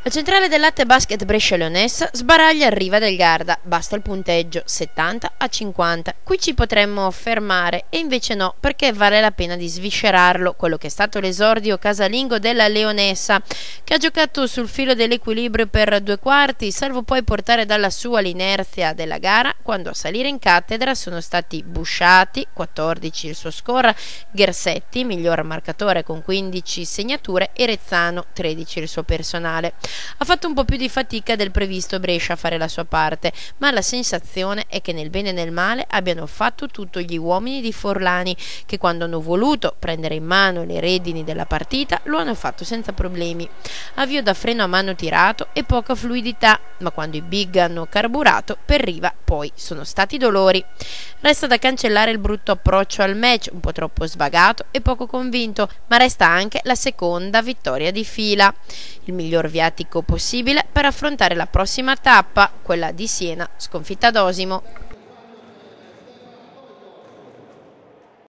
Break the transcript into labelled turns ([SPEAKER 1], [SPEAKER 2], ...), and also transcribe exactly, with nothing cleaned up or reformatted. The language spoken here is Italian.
[SPEAKER 1] La centrale del latte basket Brescia-Leonessa sbaraglia il Riva del Garda, basta il punteggio settanta a cinquanta. Qui ci potremmo fermare e invece no, perché vale la pena di sviscerarlo, quello che è stato l'esordio casalingo della Leonessa, che ha giocato sul filo dell'equilibrio per due quarti, salvo poi portare dalla sua l'inerzia della gara, quando a salire in cattedra sono stati Busciati, quattordici il suo score, Ghersetti, miglior marcatore con quindici segnature, e Rezzano, tredici il suo personale. Ha fatto un po' più di fatica del previsto Brescia a fare la sua parte, ma la sensazione è che nel bene e nel male abbiano fatto tutto gli uomini di Forlani, che quando hanno voluto prendere in mano le redini della partita lo hanno fatto senza problemi. Avvio da freno a mano tirato e poca fluidità, ma quando i big hanno carburato per Riva poi sono stati dolori. Resta da cancellare il brutto approccio al match, un po' troppo svagato e poco convinto, ma resta anche la seconda vittoria di fila, il miglior viatico possibile per affrontare la prossima tappa, quella di Siena, sconfitta ad Osimo.